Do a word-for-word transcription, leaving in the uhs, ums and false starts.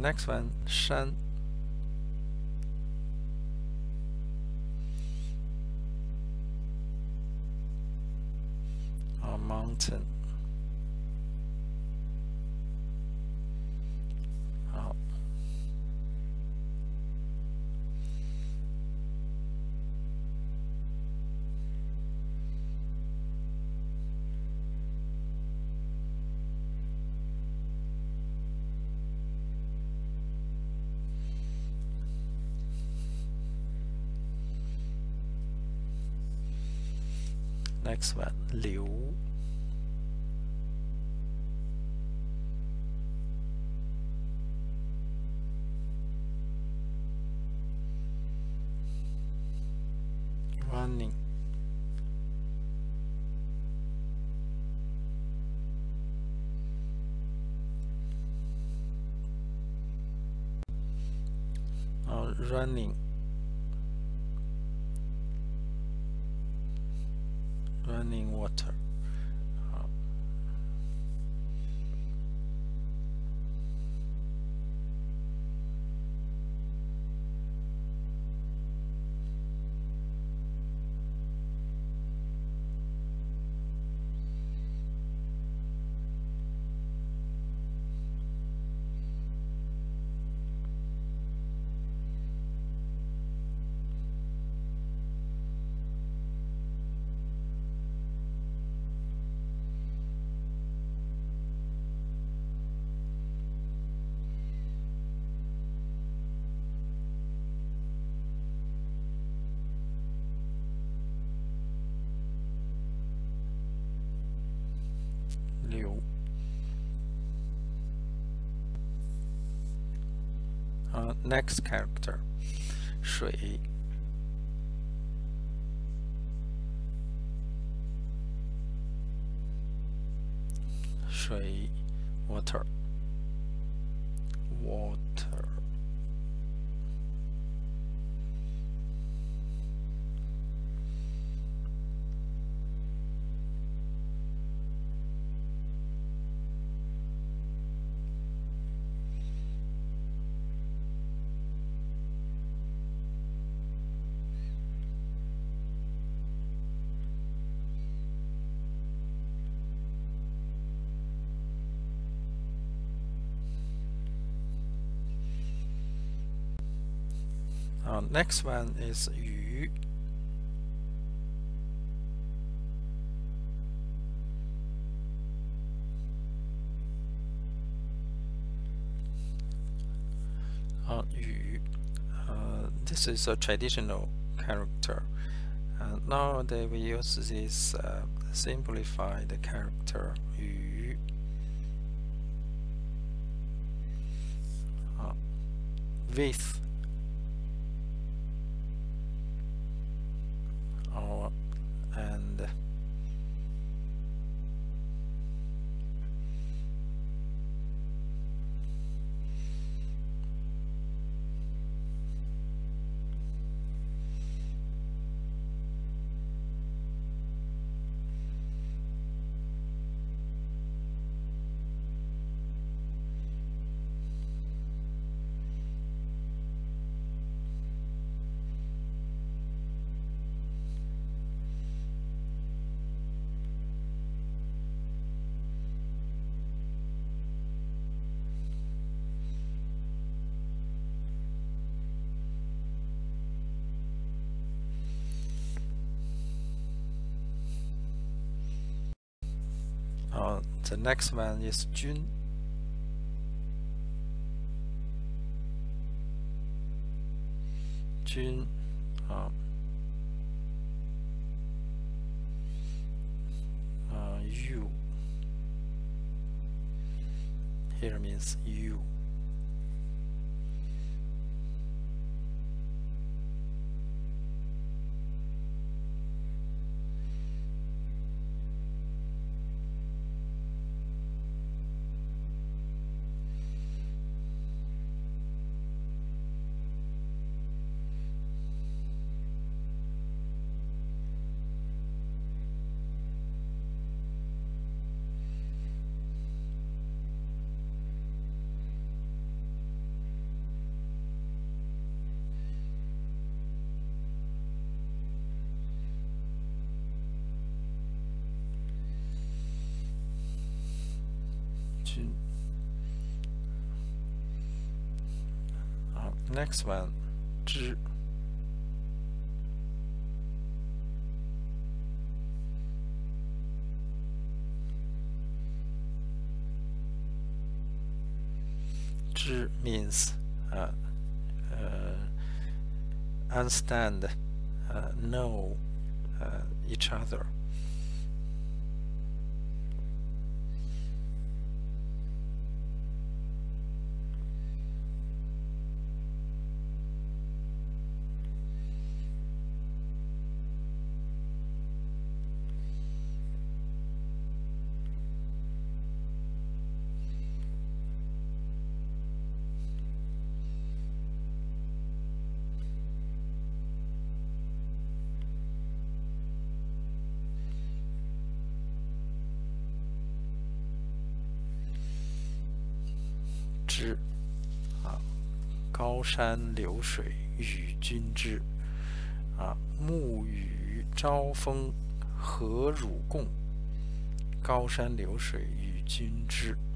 next one, 山 or mountain. 好 Next one, 流 running. Or running. Running water. Uh,流 uh, next character, 水 水 water water uh, next one is 鱼 uh, 鱼 uh, this is a traditional character. Uh, nowadays we use this uh, simplified character 鱼 uh, with or and uh, the next one is 君 君 uh, uh, you here means you Next one, 知。知 means uh, uh, understand, uh, know uh, each other. 知啊，高山流水与君知啊，暮雨朝风和汝共，高山流水与君知。